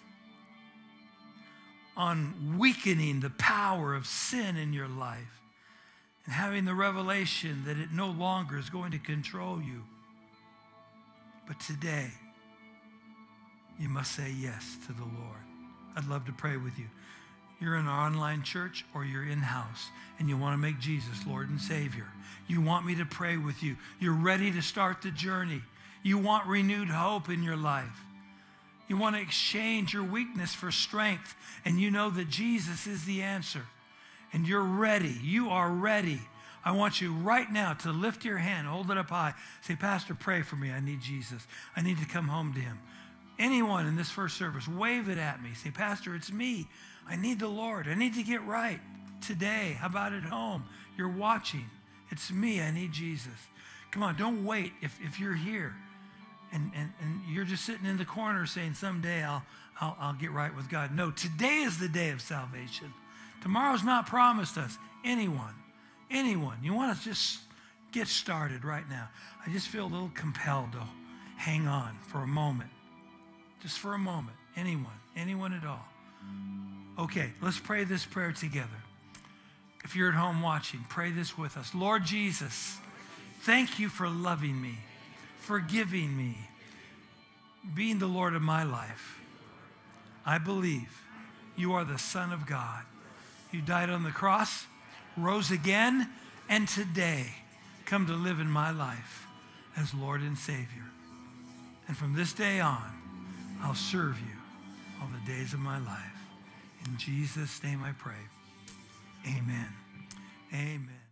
on weakening the power of sin in your life, and having the revelation that it no longer is going to control you. But today, you must say yes to the Lord. I'd love to pray with you. You're in our online church or you're in-house and you want to make Jesus Lord and Savior. You want me to pray with you. You're ready to start the journey. You want renewed hope in your life. You want to exchange your weakness for strength, and you know that Jesus is the answer. And you're ready. You are ready. I want you right now to lift your hand, hold it up high. Say, Pastor, pray for me. I need Jesus. I need to come home to him. Anyone in this first service, wave it at me. Say, Pastor, it's me. I need the Lord. I need to get right today. How about at home? You're watching. It's me. I need Jesus. Come on, don't wait. If, if you're here and, and, and you're just sitting in the corner saying, someday I'll, I'll, I'll get right with God. No, today is the day of salvation. Tomorrow's not promised us. Anyone, anyone. You want to just get started right now. I just feel a little compelled to hang on for a moment. Just for a moment. Anyone, anyone at all. Okay, let's pray this prayer together. If you're at home watching, pray this with us. Lord Jesus, thank you for loving me, forgiving me, being the Lord of my life. I believe you are the Son of God. You died on the cross, rose again, and today come to live in my life. as Lord and Savior. And from this day on, I'll serve you all the days of my life. In Jesus' name I pray. Amen. Amen.